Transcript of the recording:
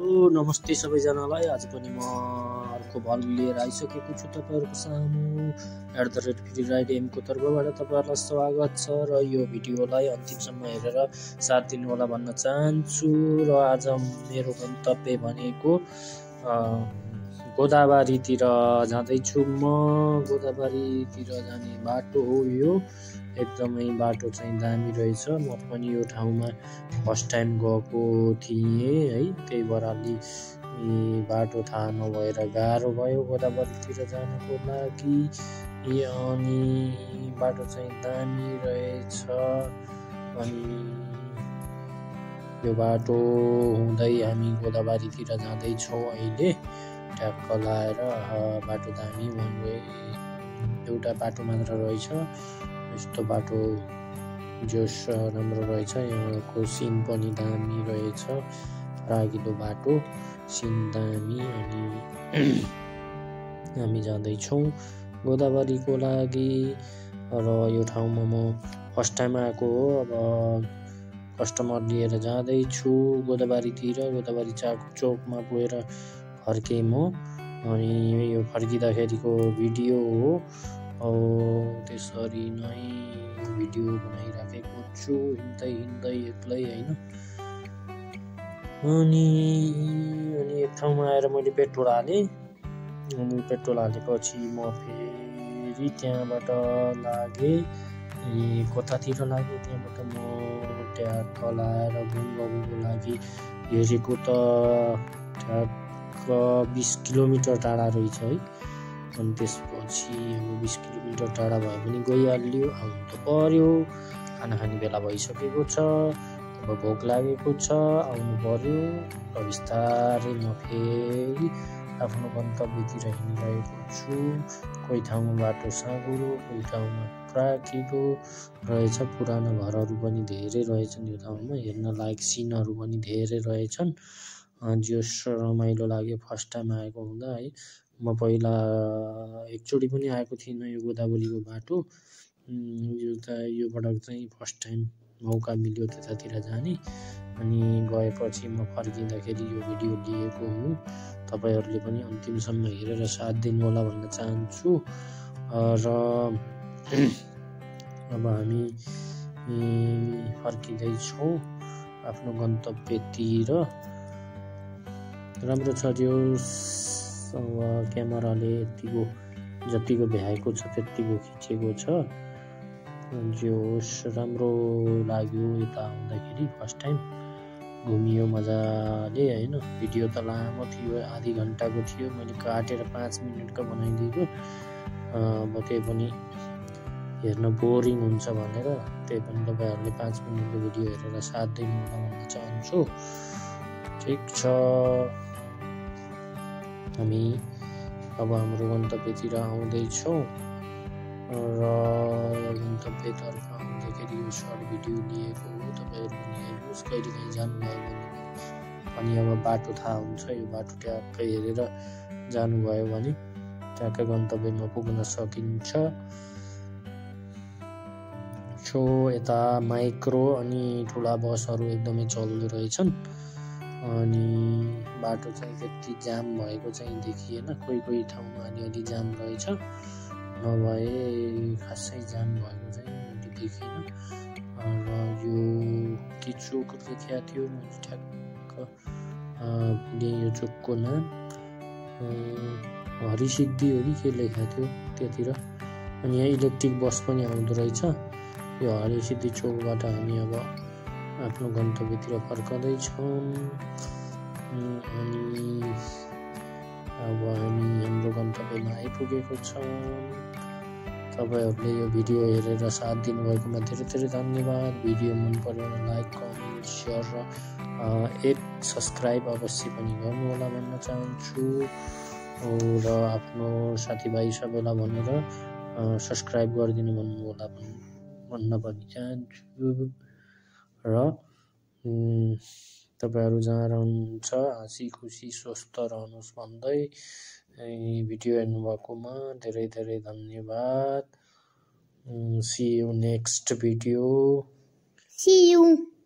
नमस्ते सबैजनालाई। आज पनि म अर्को भल लिएर आइसकेको छु तपाईहरुको सामु। @free ride M को तर्फबाट तपाईहरुलाई स्वागत छ र यो भिडियोलाई अन्तिमसम्म हेरेर साथ दिनु होला भन्न चाहन्छु। र आज मेरो गन्तव्य भनेको गोदावरीतिर जाँदैछु म। गोदावरीतिर जाने बाटो हो यो। एकदमै बाटो चाहिँ दामी रहेछ। म पनि यो ठाउँमा फर्स्ट टाइम गएको थिएँ है, त्यही भएर अलि बाटो थाहा नभएर गाह्रो भयो गोदावरीतिर जानको लागि। अनि बाटो चाहिँ दामी रहेछ। अनि यो बाटो हुँदै हामी गोदावरीतिर जाँदैछौँ अहिले। ट्याक्क लाएर बाटो दामी वान वे एउटा बाटो मात्र रहेछ। यस्तो बाटो जोस राम्रो रहेछ। यहाँको सिन पनि दामी रहेछ। रागिलो बाटो, सिन दामी। अनि हामी जाँदैछौँ गोदावरीको लागि। र यो ठाउँमा म फर्स्ट टाइम आएको हो। अब कस्टमर लिएर जाँदैछु गोदावरीतिर। गोदावरी चोकमा पुगेर फर्केँ म। अनि यो फर्किँदाखेरिको भिडियो हो। त्यसरी नै भिडियो बनाइराखेको छु हिँड्दै एक्लै हैन। अनि एक ठाउँमा आएर मैले पेट्रोल हालेँ। अनि पेट्रोल हालेपछि म फेरि त्यहाँबाट लागेँ कतातिर लागेँ। त्यहाँबाट म ट्याक्क लाएर घुमको लागि हेरेको त ट्याक्क 20 किलोमिटर टाढा रहेछ है। अनि त्यसपछि अब 20 किलोमिटर टाढा भए पनि गइहाल्यो। आउनु त पर्यो। खाना खाने बेला भइसकेको छ। अब भोक लागेको छ, आउनु पर्यो। र बिस्तारै म फेरि आफ्नो गन्तव्यतिर हिँडिरहेको छु। कोही ठाउँमा बाटो साँघुरो, कोही ठाउँमा प्राकिलो रहेछ। पुरानो घरहरू पनि धेरै रहेछन् यो ठाउँमा। हेर्न लायक सिनहरू पनि धेरै रहेछन्। जोस रमाइलो लाग्यो फर्स्ट टाइम आएको हुँदा है। म पहिला एकचोटि पनि आएको थिइनँ यो गोदावरीको बाटो। यो पटक चाहिँ फर्स्ट टाइम मौका मिल्यो त्यतातिर जाने। अनि गएपछि म फर्किँदाखेरि यो भिडियो लिएको हुँ। तपाईहरुले पनि अन्तिमसम्म हेरेर साथ दिनु होला भन्न चाहन्छु। र अब हामी फर्किँदैछौँ आफ्नो गन्तव्यतिर। राम्रो छ यो क्यामेराले जतिको भ्याएको छ त्यतिको खिचेको छ। जोस राम्रो लाग्यो यता आउँदाखेरि। फर्स्ट टाइम घुमियो मजाले हैन। भिडियो त लामो थियो, आधी घन्टाको थियो। मैले काटेर 5 मिनेटको बनाइदिएको। अब त्यही पनि हेर्न बोरिङ हुन्छ भनेर त्यही पनि तपाईहरुले 5 मिनेटको भिडियो हेरेर साथ दिनु होला भन्न चाहन्छु। ठिक छ, हामी अब हाम्रो गन्तव्यतिर आउँदैछौँ। र गन्तव्यतर्फ आउँदाखेरि यो सर्ट भिडियो लिएको हो। तपाईहरु पनि हेर्नुहोस्। कहिलेकाहीँ जानुभयो भने पनि अब बाटो थाहा हुन्छ। यो बाटो ट्याक्कै हेरेर जानुभयो भने ट्याक्कै गन्तव्यमा पुग्न सकिन्छ। यता माइक्रो अनि ठुला बसहरू एकदमै चल्दो रहेछन्। अनि बाटो चाहिँ त्यति जाम भएको चाहिँ देखिएन। कोही ठाउँमा अलि जाम रहेछ, नभए खासै जाम भएको चाहिँ मैले देखिनँ। र यो के चोक लेखेको थियो मैले ठ्याक्क यो चोकको नाम हरिसिद्धि हो कि के लेखेको थियो त्यतिर। अनि यहाँ इलेक्ट्रिक बस पनि आउँदो रहेछ। यो हरिसिद्धि चोकबाट हामी अब आफ्नो गन्तव्यतिर फर्कँदैछौँ। अनि अब हामी हाम्रो गन्तव्यमा आइपुगेको छौँ। तपाईहरुले यो भिडियो हेरेर साथ दिनुभएकोमा धेरै धन्यवाद। भिडियो मन पर्यो भने लाइक, कमेन्ट, शेयर र एक सब्स्क्राइब अवश्य पनि गर्नु होला भन्न चाहन्छु। र आफ्नो साथीभाइ सबैलाई भनेर सब्स्क्राइब गरिदिनु भन्नु होला भन्न पनि चाहन्छु। र तपाईहरु जहाँ रहनुहुन्छ हाँसी खुसी स्वस्थ रहनुहोस् भन्दै भिडियो हेर्नु भएकोमा धेरै धन्यवाद। See you next video. See you.